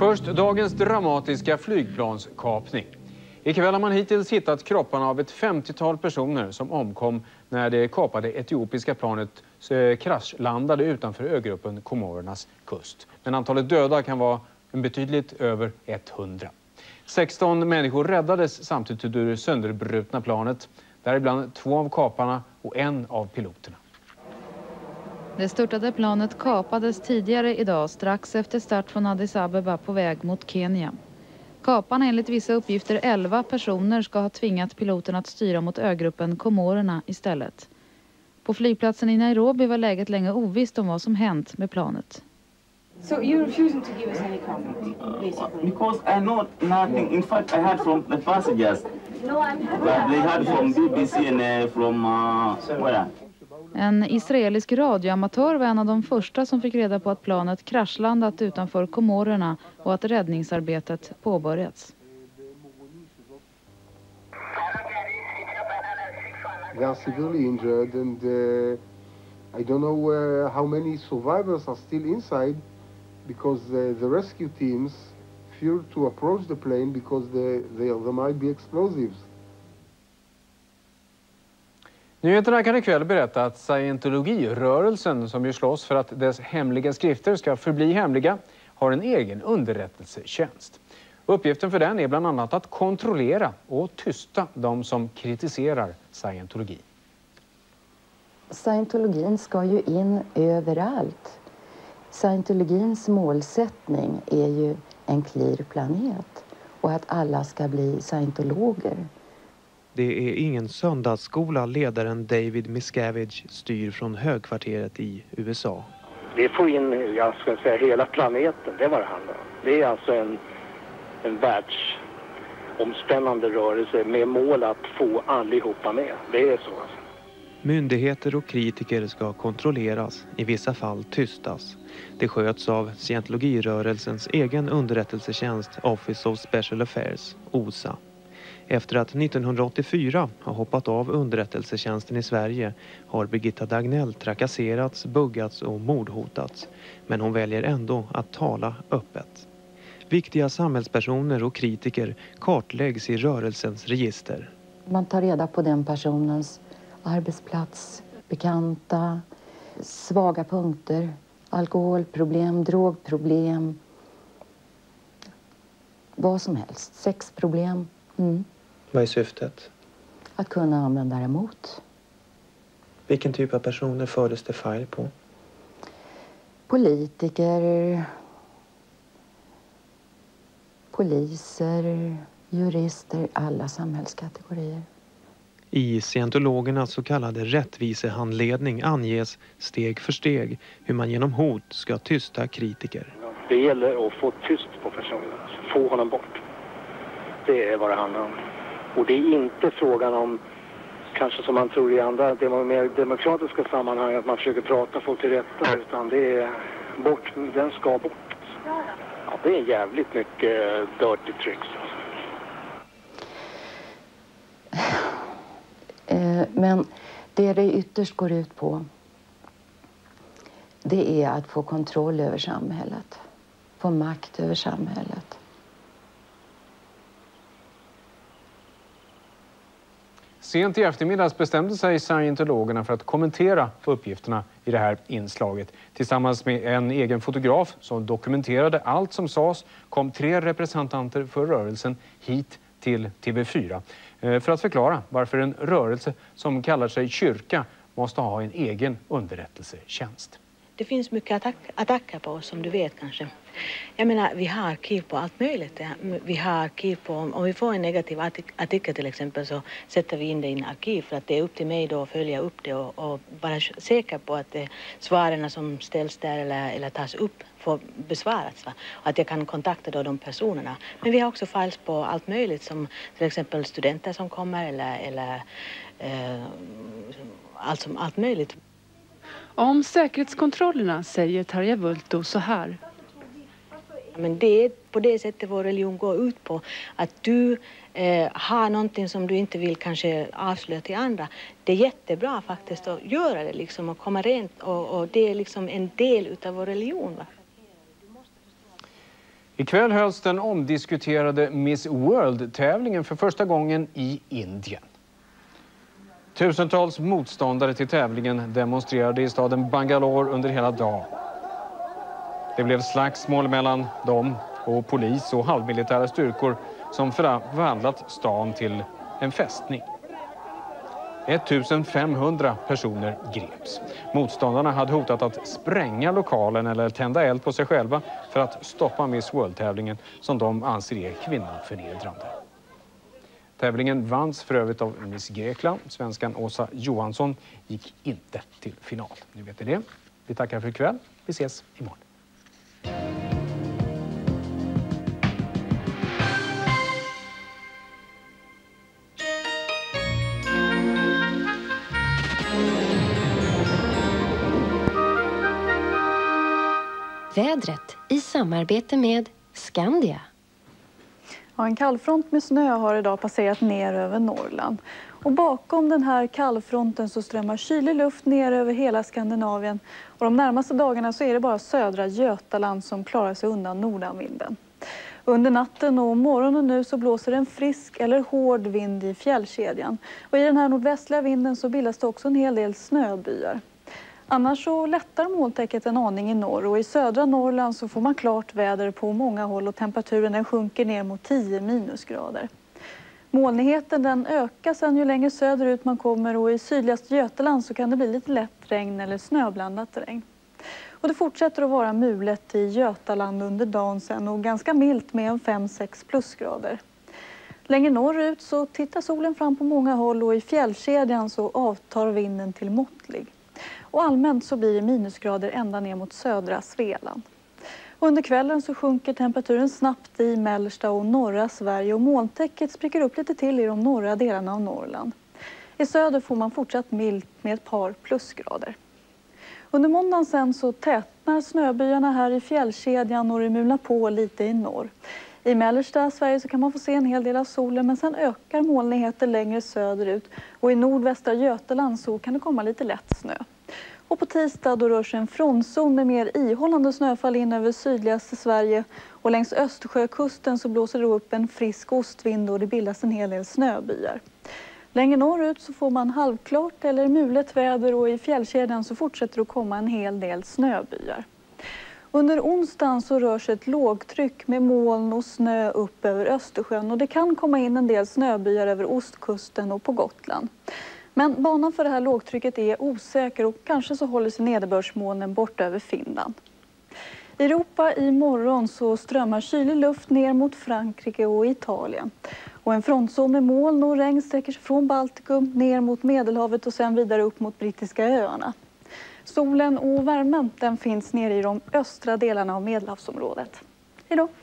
Först dagens dramatiska flygplanskapning. Ikväll har man hittills hittat kropparna av ett 50-tal personer som omkom när det kapade etiopiska planet kraschlandade utanför ögruppen Komorernas kust. Men antalet döda kan vara betydligt över 100. 16 människor räddades samtidigt ur sönderbrutna planet. Däribland 2 av kaparna och 1 av piloterna. Det störtade planet kapades tidigare idag strax efter start från Addis Abeba på väg mot Kenya. Kaparna enligt vissa uppgifter 11 personer ska ha tvingat piloten att styra mot ögruppen Komorerna istället. På flygplatsen i Nairobi var läget länge ovisst om vad som hänt med planet. So you're refusing to give us any comment, basically? Because I know nothing. In fact, I heard from the passengers. No, I'm happy. But they heard from BBC and from where? En israelisk radioamatör var en av de första som fick reda på att planet kraschlandat utanför Komorerna och att räddningsarbetet påbörjats. They are severely injured and I don't know how many survivors are still inside because the rescue teams fear to approach the plane because there might be explosives. Nyheterna kan ikväll berätta att scientologirörelsen, som ju slåss för att dess hemliga skrifter ska förbli hemliga, har en egen underrättelsetjänst. Uppgiften för den är bland annat att kontrollera och tysta de som kritiserar scientologi. Scientologin ska ju in överallt. Scientologins målsättning är ju en clear planet och att alla ska bli scientologer. Det är ingen söndagsskola ledaren David Miscavige styr från högkvarteret i USA. Det får in, jag ska säga, hela planeten, det var det handlar om. Det är alltså en världsomspännande rörelse med mål att få allihopa med. Det är så alltså. Myndigheter och kritiker ska kontrolleras, i vissa fall tystas. Det sköts av scientologirörelsens egen underrättelsetjänst Office of Special Affairs, OSA. Efter att 1984 har hoppat av underrättelsetjänsten i Sverige har Birgitta Dagnell trakasserats, buggats och mordhotats. Men hon väljer ändå att tala öppet. Viktiga samhällspersoner och kritiker kartläggs i rörelsens register. Man tar reda på den personens arbetsplats, bekanta, svaga punkter, alkoholproblem, drogproblem, vad som helst, sexproblem. Vad är syftet? Att kunna använda det emot. Vilken typ av personer fördes det file på? Politiker, poliser, jurister, alla samhällskategorier. I scientologernas så kallade rättvisehandledning anges steg för steg hur man genom hot ska tysta kritiker. Det gäller att få tyst på personen, alltså få honom bort. Det är vad det handlar om. Och det är inte frågan om, kanske som man tror i andra mer demokratiska sammanhang, att man försöker prata folk till rätta, utan det är bort, den ska bort. Ja, det är jävligt mycket dirty tricks. Men det ytterst går ut på, det är att få kontroll över samhället. Få makt över samhället. Sent i eftermiddags bestämde sig scientologerna för att kommentera uppgifterna i det här inslaget. Tillsammans med en egen fotograf som dokumenterade allt som sades kom 3 representanter för rörelsen hit till TV4 för att förklara varför en rörelse som kallar sig kyrka måste ha en egen underrättelsetjänst. Det finns mycket attacker på oss, som du vet kanske. Jag menar, vi har arkiv på allt möjligt. Vi har arkiv på, om vi får en negativ artikel till exempel, så sätter vi in det i en arkiv, för att det är upp till mig då att följa upp det och vara säker på att svaren som ställs där eller tas upp får besvaras. Va? Och att jag kan kontakta då de personerna. Men vi har också files på allt möjligt, som till exempel studenter som kommer eller allt möjligt. Om säkerhetskontrollerna säger Tarja Vulto så här. Men det är på det sättet vår religion går ut på. Att du har någonting som du inte vill kanske avslöja till andra. Det är jättebra faktiskt att göra det liksom, och komma rent. Och det är liksom en del utav vår religion. Va? Ikväll hölls den omdiskuterade Miss World-tävlingen för första gången i Indien. Tusentals motståndare till tävlingen demonstrerade i staden Bangalore under hela dagen. Det blev slagsmål mellan dem och polis och halvmilitära styrkor som förvandlat stan till en fästning. 1500 personer greps. Motståndarna hade hotat att spränga lokalen eller tända eld på sig själva för att stoppa Miss World-tävlingen som de anser är kvinnoförnedrande. Tävlingen vanns för övrigt av Miss Grekland. Svenskan Åsa Johansson gick inte till final. Nu vet ni det. Vi tackar för ikväll. Vi ses imorgon. Vädret i samarbete med Skandia. Ja, en kallfront med snö har idag passerat ner över Norrland. Och bakom den här kallfronten så strömmar kylig luft ner över hela Skandinavien. Och de närmaste dagarna så är det bara södra Götaland som klarar sig undan nordanvinden. Under natten och morgonen nu så blåser en frisk eller hård vind i fjällkedjan. Och i den här nordvästliga vinden så bildas det också en hel del snöbyar. Annars så lättar molntäcket en aning i norr och i södra Norrland så får man klart väder på många håll och temperaturen den sjunker ner mot 10 minusgrader. Molnigheten den ökar sedan ju längre söderut man kommer och i sydligaste Götaland så kan det bli lite lätt regn eller snöblandat regn. Och det fortsätter att vara mulet i Götaland under dagen sen och ganska milt med en 5-6 plusgrader. Längre norrut så tittar solen fram på många håll och i fjällkedjan så avtar vinden till måttlig. Och allmänt så blir det minusgrader ända ner mot södra Svealand. Under kvällen så sjunker temperaturen snabbt i mellersta och norra Sverige och molntäcket spricker upp lite till i de norra delarna av Norrland. I söder får man fortsatt milt med ett par plusgrader. Under måndagen sen så tätnar snöbyarna här i fjällkedjan och det mulnar på lite i norr. I mellersta Sverige så kan man få se en hel del av solen men sen ökar molnigheten längre söderut och i nordvästra Götaland så kan det komma lite lätt snö. Och på tisdag då rör sig en frontzon med mer ihållande snöfall in över sydligaste Sverige och längs Östersjökusten så blåser det upp en frisk ostvind och det bildas en hel del snöbyar. Längre norrut så får man halvklart eller mulet väder och i fjällkedjan så fortsätter det att komma en hel del snöbyar. Under onsdagen så rör sig ett lågtryck med moln och snö upp över Östersjön och det kan komma in en del snöbyar över ostkusten och på Gotland. Men banan för det här lågtrycket är osäker och kanske så håller sig nederbördsmolnen bort över Finland. I Europa imorgon så strömmar kylig luft ner mot Frankrike och Italien. Och en frontzon med moln och regn sträcker sig från Baltikum ner mot Medelhavet och sen vidare upp mot Brittiska öarna. Solen och värmen den finns nere i de östra delarna av Medelhavsområdet. Hej då!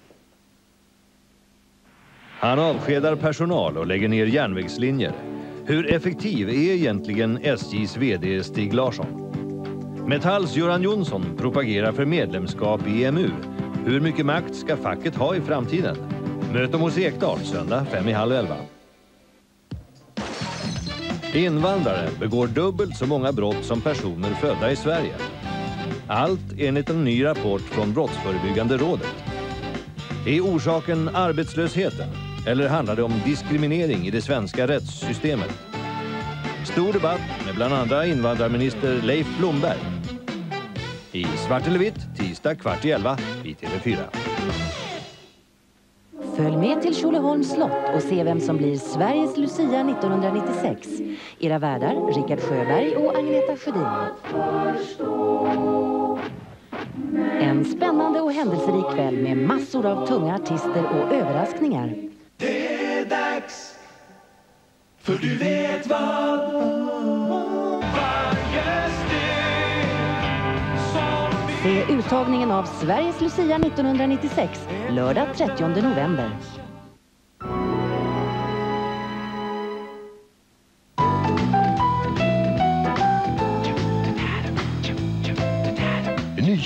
Han avskedar personal och lägger ner järnvägslinjer. Hur effektiv är egentligen SJs vd Stig Larsson? Metalls Göran Jonsson propagerar för medlemskap i EMU. Hur mycket makt ska facket ha i framtiden? Möte hos Ekdal söndag 5:30. Invandrare begår dubbelt så många brott som personer födda i Sverige. Allt enligt en ny rapport från Brottsförebyggande rådet. Är orsaken arbetslösheten? Eller handlar det om diskriminering i det svenska rättssystemet? Stor debatt med bland andra invandrarminister Leif Blomberg. I Svart eller vitt, tisdag 11:15 i TV4. Följ med till Tjolöholms slott och se vem som blir Sveriges Lucia 1996. Era värdar Rickard Sjöberg och Agneta Sjödin. En spännande och händelserik kväll med massor av tunga artister och överraskningar. Det är dags, för du vet vad. Varje steg som Se uttagningen av Sveriges Lucia 1996, lördag 30 november.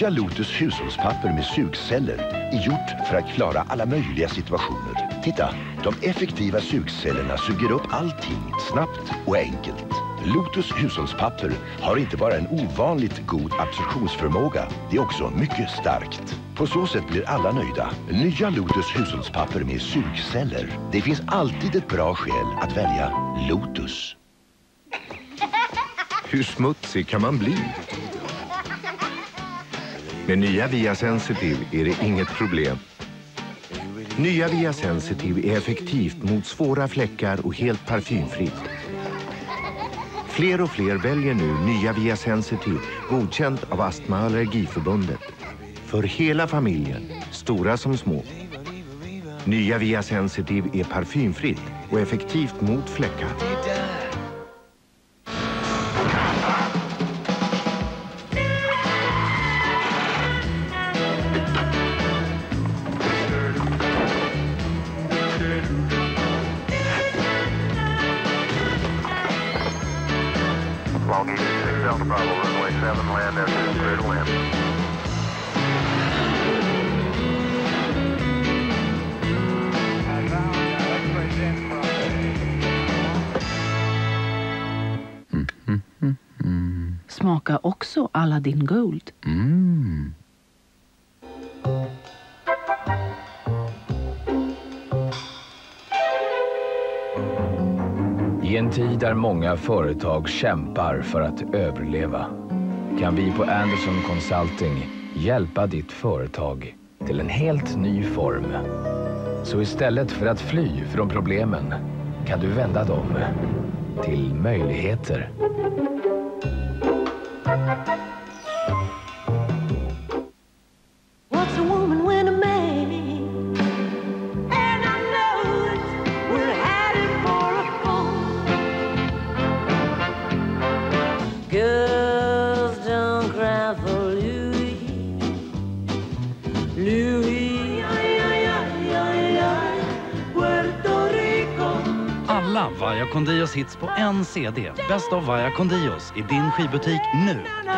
Nya Lotus hushållspapper med sugceller är gjort för att klara alla möjliga situationer. Titta, de effektiva sugcellerna suger upp allting snabbt och enkelt. Lotus hushållspapper har inte bara en ovanligt god absorptionsförmåga, det är också mycket starkt. På så sätt blir alla nöjda. Nya Lotus hushållspapper med sugceller. Det finns alltid ett bra skäl att välja Lotus. Hur smutsig kan man bli? Med nya Via Sensitive är det inget problem. Nya Via Sensitive är effektivt mot svåra fläckar och helt parfymfritt. Fler och fler väljer nu nya Via Sensitive, godkänt av Astma- och allergiförbundet. För hela familjen, stora som små. Nya Via Sensitive är parfymfritt och effektivt mot fläckar. Longitude 6 Delta Bravo, runway 7, land F2, clear to land. Smaka också Aladdin Gold. I en tid där många företag kämpar för att överleva kan vi på Anderson Consulting hjälpa ditt företag till en helt ny form. Så istället för att fly från problemen kan du vända dem till möjligheter. What's a woman when a man? And I know it, we're headed for a fall. Girls don't cry for Louis. Louis, Puerto Rico. Alla Via con Dios hits på en CD. Bäst av Via con Dios i din skivbutik nu.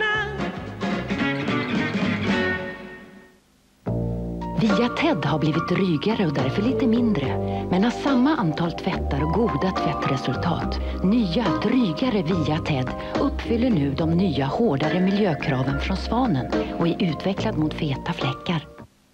Via TED har blivit drygare och därför lite mindre, men har samma antal tvättar och goda tvättresultat. Nya, drygare Via TED uppfyller nu de nya, hårdare miljökraven från Svanen och är utvecklad mot feta fläckar.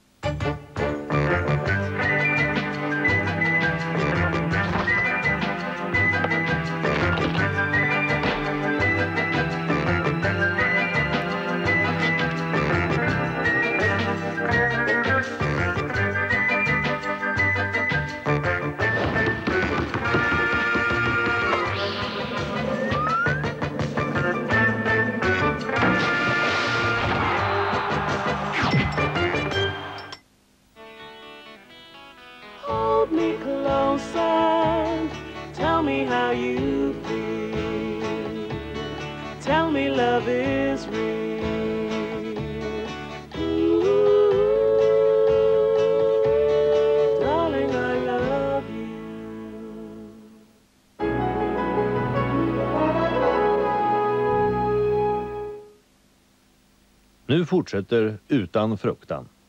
Hold me closer, tell me how you feel. Tell me love is real. Ooh, darling, I love you. Nu fortsätter Utan fruktan.